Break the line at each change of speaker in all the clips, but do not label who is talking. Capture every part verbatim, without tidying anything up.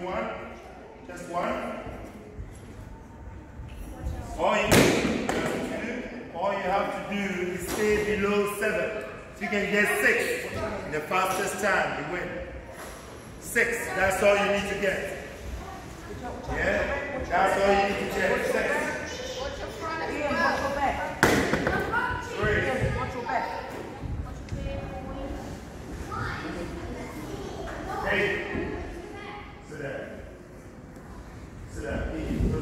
do one. Just one. All you, do, all you have to do is stay below seven. If you can get six in the fastest time, you win. Six, that's all you need to get. Yeah, that's all you need to get. Six.
Watch your front and watch your back.
Three.
Watch your back.
Eight. Sit down. Sit down. Eat.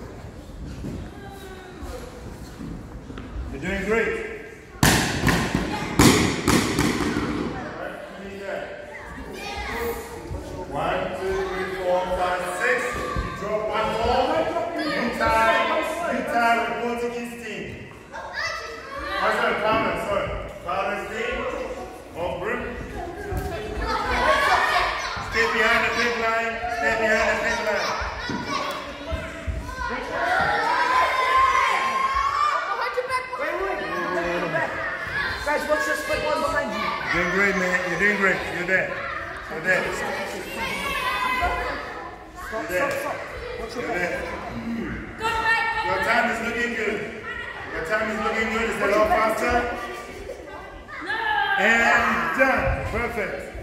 You're doing great. One, two, three, four, five, six. You drop one more. You tie. You tie with Portuguese team. What's that comment? Sorry. Father's team. Or Brim. Stay behind the big line. Stay behind the big line.
Guys, what's your split one behind you?
You're doing great, man. You're doing great. You're there. You're there. You're there. You're there. Your time is looking good. Your time is looking good. It's a lot faster. And done. Perfect.